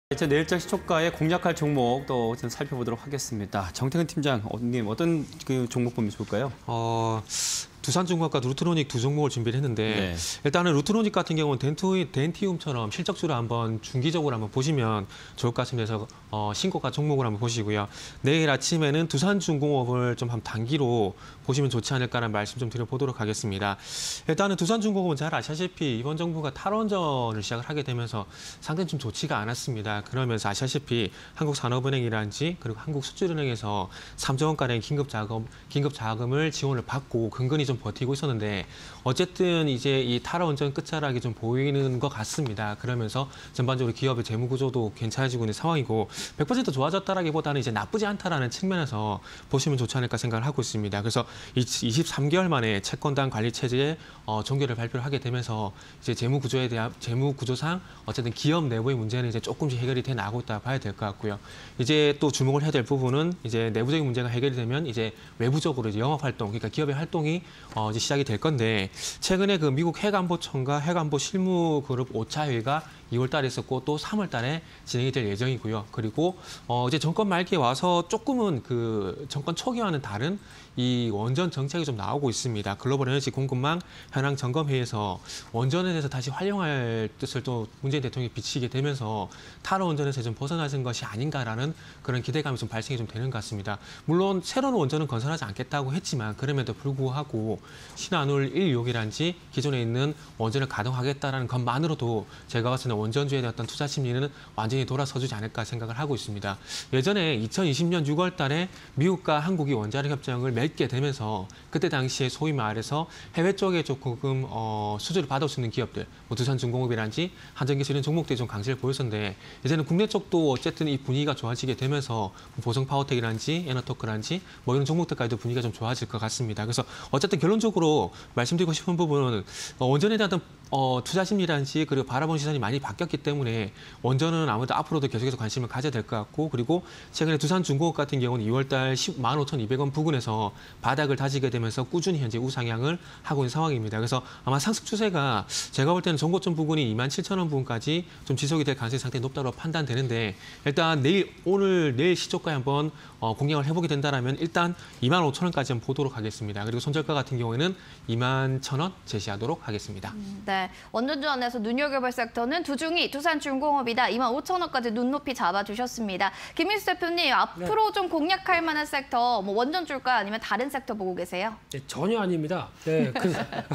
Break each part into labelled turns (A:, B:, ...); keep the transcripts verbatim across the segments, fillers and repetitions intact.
A: 이제 내일장 시초가에 공략할 종목 또 좀 살펴보도록 하겠습니다. 정태근 팀장, 님 어떤 그 종목 보면 좋을까요?
B: 어, 두산중공업과 루트로닉 두 종목을 준비를 했는데
A: 네.
B: 일단은 루트로닉 같은 경우는 덴투, 덴티움처럼 실적주를 한번 중기적으로 한번 보시면 좋을 것 같습니다. 그래서 어, 신고가 종목을 한번 보시고요. 내일 아침에는 두산중공업을 좀 한 단기로 보시면 좋지 않을까라는 말씀 좀 드려보도록 하겠습니다. 일단은 두산중공업은 잘 아시다시피 이번 정부가 탈원전을 시작을 하게 되면서 상당히 좀 좋지가 않았습니다. 그러면서 아시다시피 한국산업은행이라든지 그리고 한국수출은행에서 삼조 원가량의 긴급 자금, 긴급 자금을 지원을 받고 근근히 좀 버티고 있었는데 어쨌든 이제 이 탈원전 끝자락이 좀 보이는 것 같습니다. 그러면서 전반적으로 기업의 재무 구조도 괜찮아지고 있는 상황이고 백 퍼센트 좋아졌다라기보다는 이제 나쁘지 않다라는 측면에서 보시면 좋지 않을까 생각을 하고 있습니다. 그래서 이십삼 개월 만에 채권단 관리 체제의 어, 종결을 발표를 하게 되면서 이제 재무 구조에 대한 재무 구조상 어쨌든 기업 내부의 문제는 이제 조금씩 해결이 돼 나가고 있다 봐야 될 것 같고요. 이제 또 주목을 해야 될 부분은 이제 내부적인 문제가 해결이 되면 이제 외부적으로 이제 영업 활동, 그러니까 기업의 활동이 어, 이제 시작이 될 건데 최근에 그 미국 핵안보청과 핵안보 실무그룹 오 차 회의가 이월 달에 있었고 또 삼월 달에 진행이 될 예정이고요. 그리고 어, 이제 정권 말기에 와서 조금은 그 정권 초기와는 다른 이 원전 정책이 좀 나오고 있습니다. 글로벌 에너지 공급망 현황 점검 회의에서 원전에 대해서 다시 활용할 뜻을 또 문재인 대통령이 비치게 되면서 탈원전에서 좀 벗어나는 것이 아닌가라는 그런 기대감이 좀 발생이 좀 되는 것 같습니다. 물론 새로운 원전은 건설하지 않겠다고 했지만 그럼에도 불구하고 신한울 일 호기라든지 기존에 있는 원전을 가동하겠다라는 것만으로도 제가 봤을 때는 원전주에 대한 어떤 투자 심리는 완전히 돌아서주지 않을까 생각을 하고 있습니다. 예전에 이천이십 년 유월 달에 미국과 한국이 원자력 협정을 맺게 되면서 그때 당시에 소위 말해서 해외 쪽에 조금 어, 수주를 받을 수 있는 기업들, 뭐 두산중공업이라든지 한전기술 이런 종목들이 좀 강세를 보였었는데 이제는 국내 쪽도 어쨌든 이 분위기가 좋아지게 되면서 보성파워텍이라든지 에너토크라든지 뭐 이런 종목들까지도 분위기가 좀 좋아질 것 같습니다. 그래서 어쨌든 결론적으로 말씀드리고 싶은 부분은 어, 원전에 대한 어, 투자 심리라든지 그리고 바라보는 시선이 많이 바뀌었기 때문에 원전은 아무래도 앞으로도 계속해서 관심을 가져야 될 것 같고 그리고 최근에 두산중공업 같은 경우는 이월 달 만 오천이백 원 부근에서 바닥을 다지게 되면서 꾸준히 현재 우상향을 하고 있는 상황입니다. 그래서 아마 상승 추세가 제가 볼 때는 전고점 부근이 이만 칠천 원 부근까지 좀 지속이 될 가능성이 상당히 높다고 판단되는데 일단 내일 오늘 내일 시초가에 한번 어, 공략을 해보게 된다면 일단 이만 오천 원까지 한번 보도록 하겠습니다. 그리고 손절가 같은 경우에는 이만 천 원 제시하도록 하겠습니다.
C: 음, 네, 원전주 안에서 눈여겨볼 섹터는 두중이 두산중공업이다. 이만 오천 원까지 눈높이 잡아주셨습니다. 김민수 대표님, 앞으로 네. 좀 공략할 만한 섹터, 뭐 원전주일까요? 아니면 다른 섹터 보고 계세요?
D: 네, 전혀 아닙니다. 네, 그,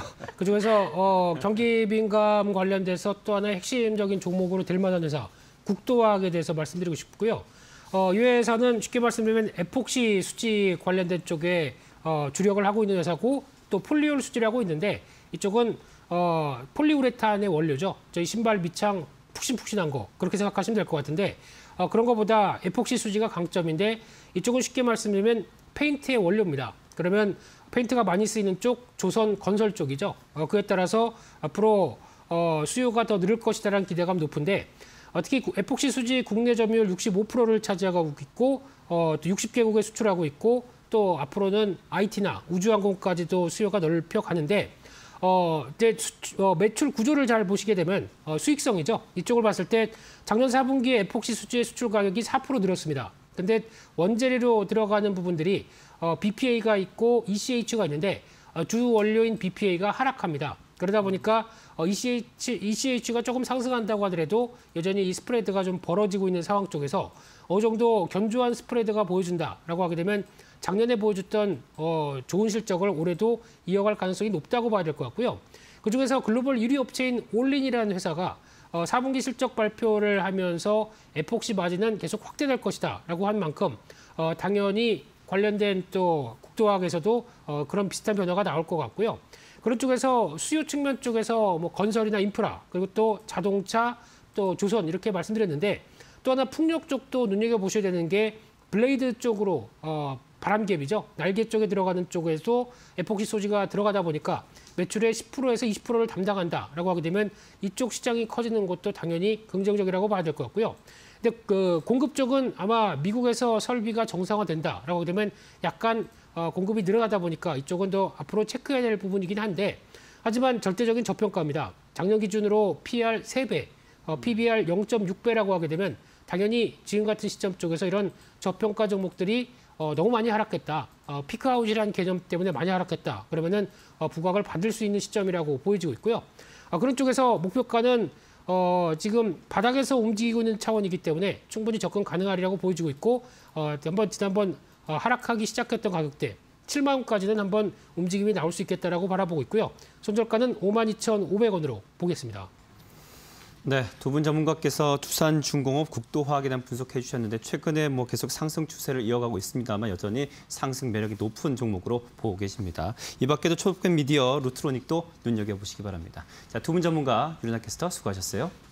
D: 그중에서 어, 경기 민감 관련돼서 또 하나의 핵심적인 종목으로 될 만한 회사, 국도화학에 대해서 말씀드리고 싶고요. 어, 이 회사는 쉽게 말씀드리면 에폭시 수지 관련된 쪽에 어, 주력을 하고 있는 회사고 또 폴리올 수지를 하고 있는데 이쪽은 어, 폴리우레탄의 원료죠. 저희 신발 밑창 푹신푹신한 거 그렇게 생각하시면 될 것 같은데 어, 그런 것보다 에폭시 수지가 강점인데 이쪽은 쉽게 말씀드리면 페인트의 원료입니다. 그러면 페인트가 많이 쓰이는 쪽 조선 건설 쪽이죠. 어, 그에 따라서 앞으로 어, 수요가 더 늘을 것이다라는 기대감 높은데 어, 특히 에폭시 수지 국내 점유율 육십오 퍼센트를 차지하고 있고 어, 또 육십 개국에 수출하고 있고 또 앞으로는 아이티나 우주항공까지도 수요가 넓혀가는데 어, 이제 수, 어, 매출 구조를 잘 보시게 되면 어, 수익성이죠. 이쪽을 봤을 때 작년 사 분기에 에폭시 수지의 수출 가격이 사 퍼센트 늘었습니다. 근데 원재료로 들어가는 부분들이 어, 비피에이가 있고 이씨에이치가 있는데 어, 주 원료인 비피에이가 하락합니다. 그러다 보니까 어, 이씨에이치, 이씨에이치가 조금 상승한다고 하더라도 여전히 이 스프레드가 좀 벌어지고 있는 상황 쪽에서 어느 정도 견조한 스프레드가 보여준다라고 하게 되면 작년에 보여줬던 어, 좋은 실적을 올해도 이어갈 가능성이 높다고 봐야 될 것 같고요. 그중에서 글로벌 일 위 업체인 올린이라는 회사가 어, 사 분기 실적 발표를 하면서 에폭시 마진은 계속 확대될 것이다라고 한 만큼 어, 당연히 관련된 또 국도화학에서도 어, 그런 비슷한 변화가 나올 것 같고요. 그런 쪽에서 수요 측면 쪽에서 뭐 건설이나 인프라 그리고 또 자동차 또 조선 이렇게 말씀드렸는데 또 하나 풍력 쪽도 눈여겨보셔야 되는 게 블레이드 쪽으로 어, 바람갭이죠. 날개 쪽에 들어가는 쪽에서 에폭시 소지가 들어가다 보니까 매출의 십 퍼센트에서 이십 퍼센트를 담당한다라고 하게 되면 이쪽 시장이 커지는 것도 당연히 긍정적이라고 봐야 될 것 같고요. 근데 그 공급 쪽은 아마 미국에서 설비가 정상화된다라고 하게 되면 약간 어, 공급이 늘어나다 보니까 이쪽은 더 앞으로 체크해야 될 부분이긴 한데 하지만 절대적인 저평가입니다. 작년 기준으로 피이알 세 배, 어, 피비알 영 점 육 배라고 하게 되면 당연히 지금 같은 시점 쪽에서 이런 저평가 종목들이 어, 너무 많이 하락했다. 어, 피크아웃이라는 개념 때문에 많이 하락했다. 그러면은 어, 부각을 받을 수 있는 시점이라고 보여지고 있고요. 어, 그런 쪽에서 목표가는 어, 지금 바닥에서 움직이고 있는 차원이기 때문에 충분히 접근 가능하리라고 보여지고 있고 어, 한번 지난번 어, 하락하기 시작했던 가격대 칠만 원까지는 한번 움직임이 나올 수 있겠다라고 바라보고 있고요. 손절가는 오만 이천오백 원으로 보겠습니다.
A: 네, 두 분 전문가께서 두산중공업 국도화학에 대한 분석해 주셨는데 최근에 뭐 계속 상승 추세를 이어가고 있습니다만 여전히 상승 매력이 높은 종목으로 보고 계십니다. 이 밖에도 초록빛 미디어, 루트로닉도 눈여겨보시기 바랍니다. 자, 두 분 전문가 유리나 캐스터 수고하셨어요.